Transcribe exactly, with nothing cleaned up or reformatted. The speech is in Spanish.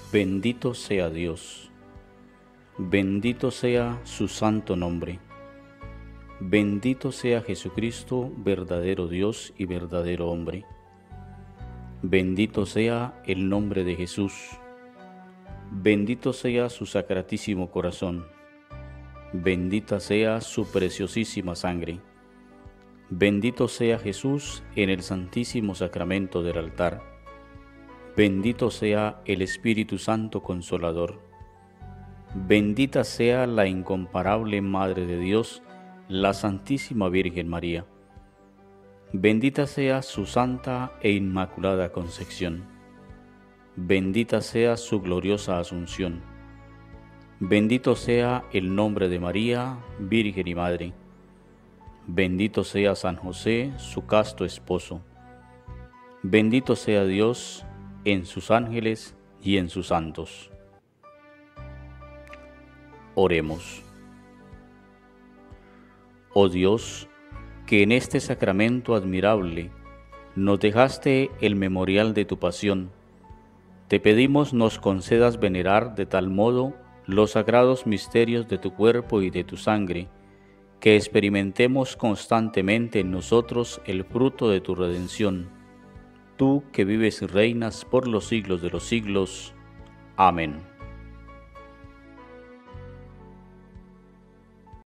Bendito sea Dios, bendito sea su santo nombre, bendito sea Jesucristo, verdadero Dios y verdadero hombre. Bendito sea el nombre de Jesús, bendito sea su sacratísimo corazón, bendita sea su preciosísima sangre, bendito sea Jesús en el santísimo sacramento del altar, bendito sea el Espíritu Santo Consolador, bendita sea la incomparable Madre de Dios, la Santísima Virgen María, bendita sea su santa e inmaculada concepción, bendita sea su gloriosa asunción, bendito sea el nombre de María, Virgen y Madre, bendito sea San José, su casto esposo, bendito sea Dios en sus ángeles y en sus santos. Oremos. Oh Dios, que en este sacramento admirable nos dejaste el memorial de tu pasión, te pedimos nos concedas venerar de tal modo los sagrados misterios de tu cuerpo y de tu sangre, que experimentemos constantemente en nosotros el fruto de tu redención, tú que vives y reinas por los siglos de los siglos. Amén.